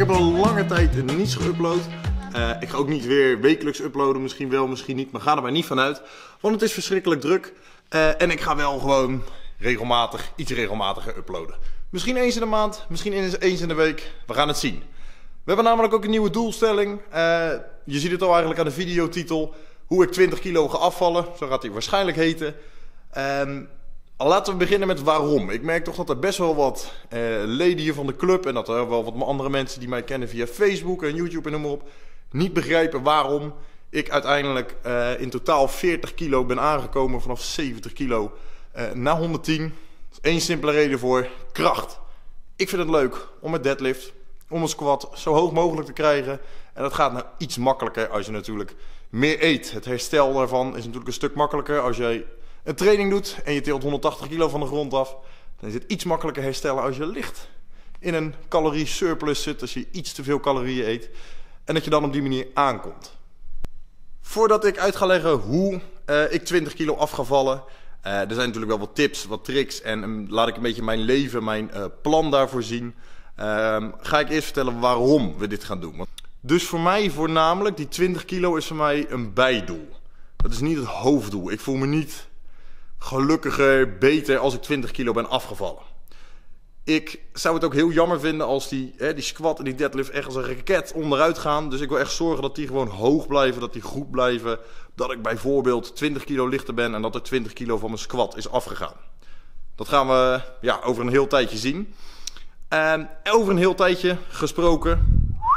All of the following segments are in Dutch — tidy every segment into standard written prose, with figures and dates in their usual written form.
al lange tijd niets geüpload. Ik ga ook niet weer wekelijks uploaden, misschien wel, misschien niet, maar ga er maar niet vanuit. Want het is verschrikkelijk druk. En ik ga wel gewoon iets regelmatiger uploaden. Misschien eens in de maand, misschien eens in de week. We gaan het zien. We hebben namelijk ook een nieuwe doelstelling. Je ziet het al eigenlijk aan de videotitel. Hoe ik 20 kilo ga afvallen. Zo gaat hij waarschijnlijk heten. Laten we beginnen met waarom. Ik merk toch dat er best wel wat leden hier van de club en dat er wel wat andere mensen die mij kennen via Facebook en YouTube en noem maar op, niet begrijpen waarom ik uiteindelijk in totaal 40 kilo ben aangekomen vanaf 70 kilo naar 110. Er is één simpele reden voor: kracht. Ik vind het leuk om met deadlift, om een squat zo hoog mogelijk te krijgen. En dat gaat nou iets makkelijker als je natuurlijk meer eet. Het herstel daarvan is natuurlijk een stuk makkelijker als jij een training doet en je tilt 180 kilo van de grond af. Dan is het iets makkelijker herstellen als je licht in een calorie surplus zit. Als je iets te veel calorieën eet. En dat je dan op die manier aankomt. Voordat ik uit ga leggen hoe ik 20 kilo af ga vallen. Er zijn natuurlijk wel wat tips, wat tricks. En laat ik een beetje mijn leven, mijn plan daarvoor zien. Ga ik eerst vertellen waarom we dit gaan doen. Dus voor mij voornamelijk, die 20 kilo is voor mij een bijdoel. Dat is niet het hoofddoel. Ik voel me niet gelukkiger, beter als ik 20 kilo ben afgevallen. Ik zou het ook heel jammer vinden als die squat en die deadlift echt als een raket onderuit gaan. Dus ik wil echt zorgen dat die gewoon hoog blijven, dat die goed blijven. Dat ik bijvoorbeeld 20 kilo lichter ben en dat er 20 kilo van mijn squat is afgegaan. Dat gaan we over een heel tijdje zien. En over een heel tijdje gesproken.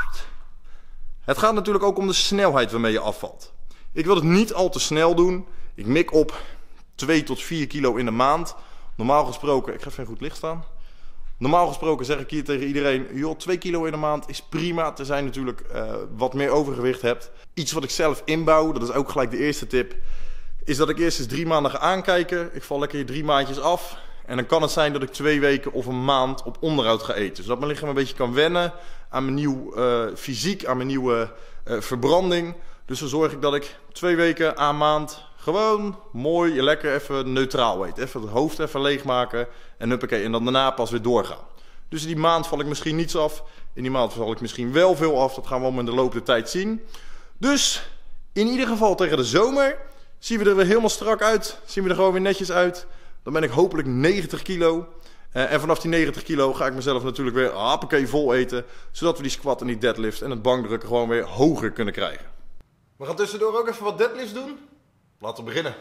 Het gaat natuurlijk ook om de snelheid waarmee je afvalt. Ik wil het niet al te snel doen. Ik mik op 2 tot 4 kilo in de maand. Normaal gesproken, ik ga even goed licht staan. Normaal gesproken zeg ik hier tegen iedereen, joh, 2 kilo in de maand is prima. Tenzij je natuurlijk wat meer overgewicht hebt. Iets wat ik zelf inbouw, dat is ook gelijk de eerste tip, is dat ik eerst eens 3 maanden ga aankijken. Ik val lekker 3 maandjes af. En dan kan het zijn dat ik 2 weken of een maand op onderhoud ga eten. Zodat mijn lichaam een beetje kan wennen aan mijn nieuw fysiek, aan mijn nieuwe verbranding. Dus dan zorg ik dat ik 2 weken aan maand gewoon mooi, lekker even neutraal eet. Even het hoofd even leegmaken en huppakee. En dan daarna pas weer doorgaan. Dus in die maand val ik misschien niets af. In die maand val ik misschien wel veel af. Dat gaan we allemaal in de loop der tijd zien. Dus in ieder geval tegen de zomer zien we er weer helemaal strak uit. Zien we er gewoon weer netjes uit. Dan ben ik hopelijk 90 kilo. En vanaf die 90 kilo ga ik mezelf natuurlijk weer hoppakee vol eten. Zodat we die squat en die deadlift en het bankdrukken gewoon weer hoger kunnen krijgen. We gaan tussendoor ook even wat deadlifts doen. Laten we beginnen.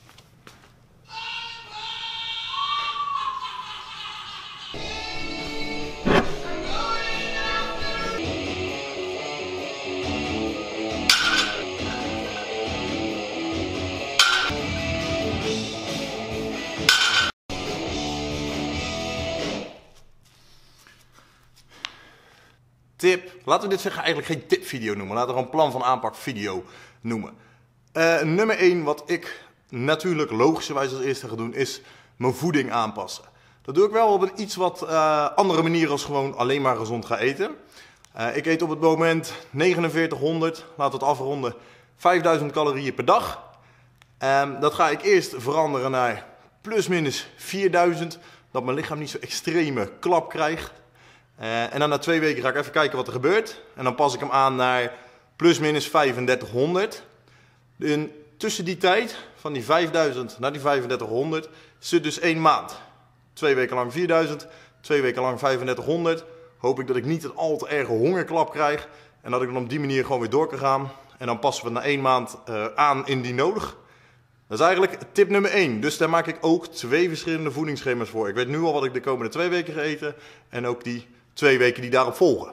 Tip. Laten we dit zeggen eigenlijk geen tipvideo noemen. Laten we gewoon plan van aanpak video noemen. Nummer 1 wat ik natuurlijk logischerwijs als eerste ga doen is mijn voeding aanpassen. Dat doe ik wel op een iets wat andere manier als gewoon alleen maar gezond gaan eten. Ik eet op het moment 4900, laten we het afronden, 5000 calorieën per dag. Dat ga ik eerst veranderen naar plus minus 4000, dat mijn lichaam niet zo extreme klap krijgt. En dan na 2 weken ga ik even kijken wat er gebeurt. En dan pas ik hem aan naar plus minus 3500. En tussen die tijd, van die 5000 naar die 3500, zit dus 1 maand. 2 weken lang 4000, 2 weken lang 3500. Hoop ik dat ik niet een al te erge hongerklap krijg. En dat ik dan op die manier gewoon weer door kan gaan. En dan passen we het na 1 maand aan indien nodig. Dat is eigenlijk tip nummer 1. Dus daar maak ik ook 2 verschillende voedingsschema's voor. Ik weet nu al wat ik de komende 2 weken ga eten. En ook die 2 weken die daarop volgen.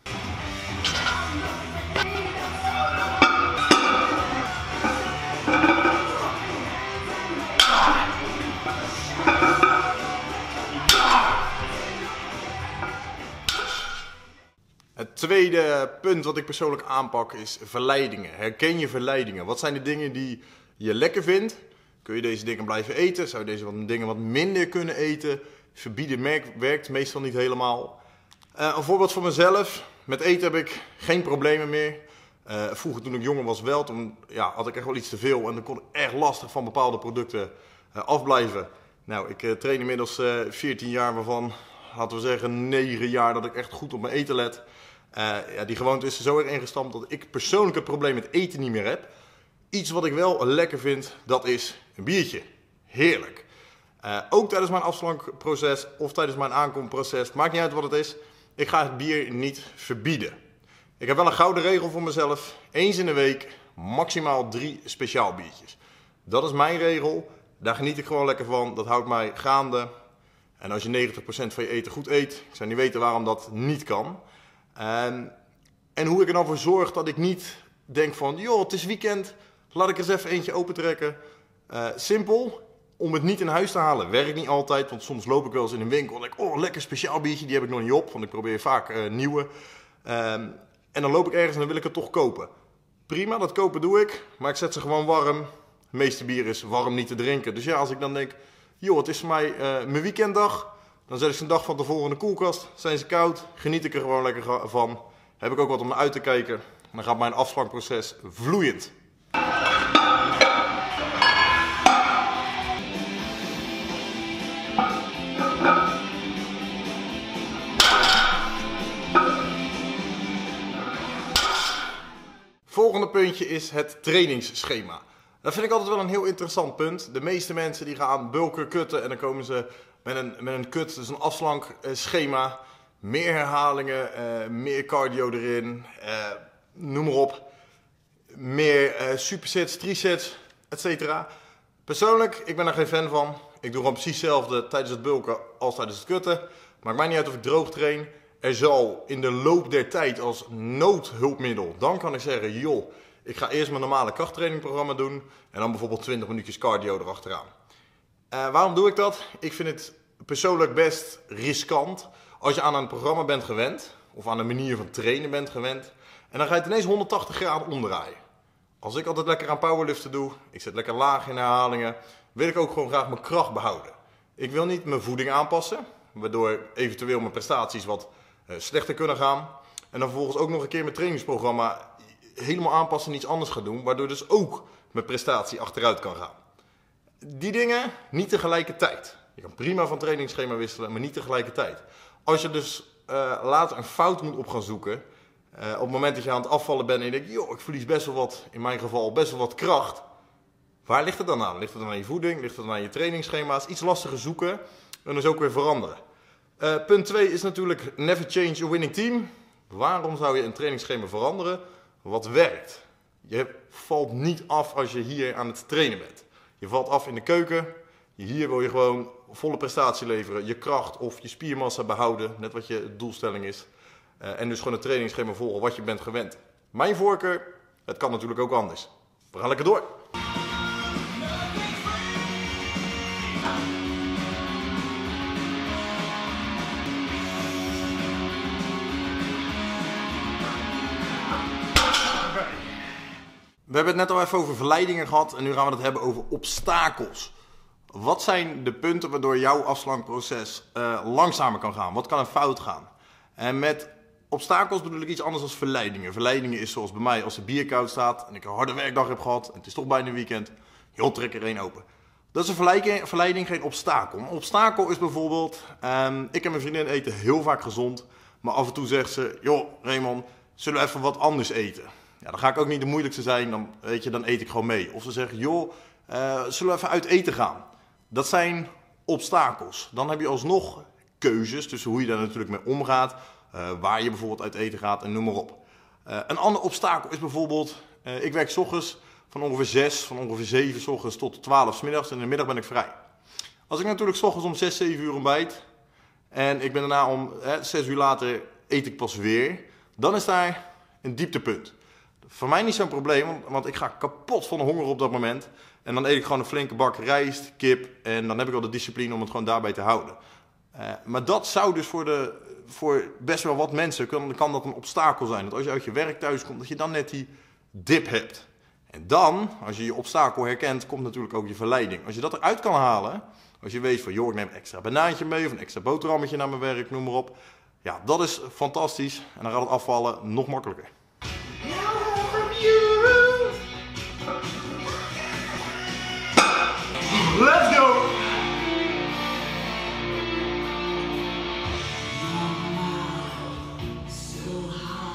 Het tweede punt wat ik persoonlijk aanpak is verleidingen. Herken je verleidingen? Wat zijn de dingen die je lekker vindt? Kun je deze dingen blijven eten? Zou je deze dingen wat minder kunnen eten? Verbieden werkt meestal niet helemaal. Een voorbeeld van mezelf. Met eten heb ik geen problemen meer. Vroeger toen ik jonger was wel. Toen had ik echt wel iets te veel. En dan kon ik echt lastig van bepaalde producten afblijven. Nou, ik train inmiddels 14 jaar waarvan, laten we zeggen, 9 jaar dat ik echt goed op mijn eten let. Ja, die gewoonte is er zo erg ingestampt dat ik persoonlijk het probleem met eten niet meer heb. Iets wat ik wel lekker vind, dat is een biertje. Heerlijk. Ook tijdens mijn afslankproces of tijdens mijn aankomproces, maakt niet uit wat het is. Ik ga het bier niet verbieden. Ik heb wel een gouden regel voor mezelf. Eens in de week maximaal 3 speciaal biertjes. Dat is mijn regel. Daar geniet ik gewoon lekker van. Dat houdt mij gaande. En als je 90% van je eten goed eet, ik zou niet weten waarom dat niet kan. En hoe ik er dan voor zorg dat ik niet denk van, joh, het is weekend, laat ik er eens even eentje opentrekken. Simpel, om het niet in huis te halen, werkt niet altijd, want soms loop ik wel eens in een winkel en denk, oh, lekker speciaal biertje, die heb ik nog niet op, want ik probeer vaak nieuwe. En dan loop ik ergens en dan wil ik het toch kopen. Prima, dat kopen doe ik, maar ik zet ze gewoon warm. Het meeste bier is warm niet te drinken. Dus ja, als ik dan denk, joh, het is voor mij mijn weekenddag, dan zet ik ze een dag van tevoren in de koelkast. Zijn ze koud, geniet ik er gewoon lekker van. Heb ik ook wat om naar uit te kijken. En dan gaat mijn afslankproces vloeiend. Volgende puntje is het trainingsschema. Dat vind ik altijd wel een heel interessant punt. De meeste mensen die gaan bulken kutten en dan komen ze met een kut, dus een afslankschema. Meer herhalingen, meer cardio erin, noem maar op. Meer supersets, trisets, etc. Persoonlijk, ik ben er geen fan van. Ik doe gewoon precies hetzelfde tijdens het bulken als tijdens het kutten. Maakt mij niet uit of ik droog train. Er zal in de loop der tijd als noodhulpmiddel, dan kan ik zeggen, joh, ik ga eerst mijn normale krachttrainingprogramma doen en dan bijvoorbeeld 20 minuutjes cardio erachteraan. Waarom doe ik dat? Ik vind het persoonlijk best riskant als je aan een programma bent gewend, of aan een manier van trainen bent gewend, en dan ga je het ineens 180 graden omdraaien. Als ik altijd lekker aan powerliften doe, ik zit lekker laag in herhalingen, wil ik ook gewoon graag mijn kracht behouden. Ik wil niet mijn voeding aanpassen, waardoor eventueel mijn prestaties wat slechter kunnen gaan. En dan vervolgens ook nog een keer mijn trainingsprogramma helemaal aanpassen en iets anders gaan doen, waardoor dus ook mijn prestatie achteruit kan gaan. Die dingen niet tegelijkertijd. Je kan prima van trainingsschema wisselen, maar niet tegelijkertijd. Als je dus later een fout moet op gaan zoeken, op het moment dat je aan het afvallen bent en je denkt, joh, ik verlies best wel wat, in mijn geval best wel wat kracht. Waar ligt het dan aan? Ligt het dan aan je voeding? Ligt het dan aan je trainingsschema's? Iets lastiger zoeken en dus ook weer veranderen. Punt 2 is natuurlijk never change a winning team. Waarom zou je een trainingsschema veranderen? Wat werkt? Je valt niet af als je hier aan het trainen bent. Je valt af in de keuken. Hier wil je gewoon volle prestatie leveren. Je kracht of je spiermassa behouden. Net wat je doelstelling is. En dus gewoon een trainingsschema volgen wat je bent gewend. Mijn voorkeur, het kan natuurlijk ook anders. We gaan lekker door. We hebben het net al even over verleidingen gehad en nu gaan we het hebben over obstakels. Wat zijn de punten waardoor jouw afslankproces langzamer kan gaan? Wat kan er fout gaan? En met obstakels bedoel ik iets anders dan verleidingen. Verleidingen is zoals bij mij als de bier koud staat en ik een harde werkdag heb gehad en het is toch bijna weekend. Joh, trek er één open. Dat is een verleiding, geen obstakel. Een obstakel is bijvoorbeeld, ik en mijn vriendin eten heel vaak gezond, maar af en toe zegt ze, joh Raymond, zullen we even wat anders eten? Ja, dan ga ik ook niet de moeilijkste zijn, dan eet ik gewoon mee. Of ze zeggen, joh, zullen we even uit eten gaan? Dat zijn obstakels. Dan heb je alsnog keuzes tussen hoe je daar natuurlijk mee omgaat. Waar je bijvoorbeeld uit eten gaat en noem maar op. Een ander obstakel is bijvoorbeeld, ik werk 's ochtends van ongeveer 7 's ochtends tot 12 's middags en in de middag ben ik vrij. Als ik natuurlijk 's ochtends om 6, 7 uur ontbijt en ik ben daarna om 6 uur later eet ik pas weer, dan is daar een dieptepunt. Voor mij niet zo'n probleem, want ik ga kapot van de honger op dat moment. En dan eet ik gewoon een flinke bak rijst, kip en dan heb ik al de discipline om het gewoon daarbij te houden. Maar dat zou dus voor best wel wat mensen, kan dat een obstakel zijn. Dat als je uit je werk thuis komt, dat je dan net die dip hebt. En dan, als je je obstakel herkent, komt natuurlijk ook je verleiding. Als je dat eruit kan halen, als je weet van, joh, ik neem een extra banaantje mee of een extra boterhammetje naar mijn werk, noem maar op. Ja, dat is fantastisch en dan gaat het afvallen nog makkelijker. Let's go! So high.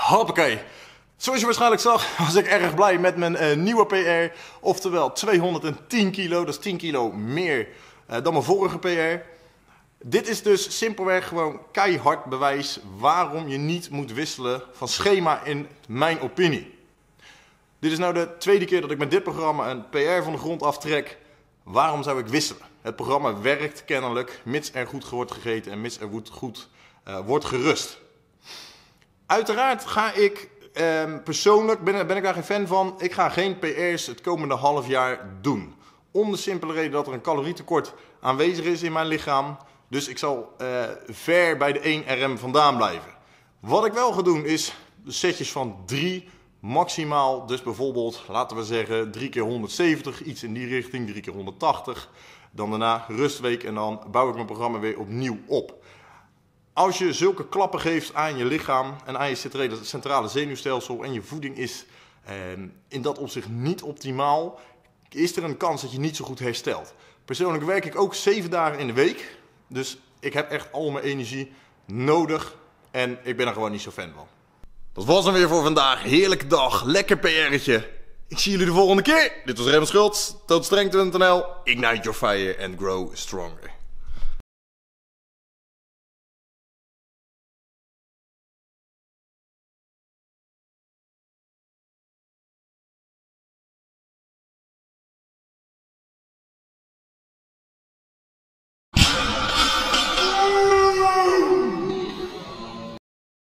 Hoppakee. Zoals je waarschijnlijk zag, was ik erg blij met mijn nieuwe PR. Oftewel 210 kilo, dat is 10 kilo meer dan mijn vorige PR. Dit is dus simpelweg gewoon keihard bewijs waarom je niet moet wisselen van schema in mijn opinie. Dit is nou de tweede keer dat ik met dit programma een PR van de grond aftrek. Waarom zou ik wisselen? Het programma werkt kennelijk, mits er goed wordt gegeten en mits er goed wordt gerust. Uiteraard ga ik persoonlijk, ben ik daar geen fan van, ik ga geen PR's het komende half jaar doen. Om de simpele reden dat er een calorietekort aanwezig is in mijn lichaam. Dus ik zal ver bij de 1 RM vandaan blijven. Wat ik wel ga doen is setjes van 3 maximaal. Dus bijvoorbeeld, laten we zeggen, 3 keer 170, iets in die richting, 3 keer 180. Dan daarna rustweek en dan bouw ik mijn programma weer opnieuw op. Als je zulke klappen geeft aan je lichaam en aan je centrale zenuwstelsel en je voeding is in dat opzicht niet optimaal, is er een kans dat je niet zo goed herstelt. Persoonlijk werk ik ook 7 dagen in de week, dus ik heb echt al mijn energie nodig en ik ben er gewoon niet zo fan van. Dat was hem weer voor vandaag. Heerlijke dag, lekker PR'tje. Ik zie jullie de volgende keer. Dit was Raymond Schultz, totalstrength.nl. Ignite your fire and grow stronger.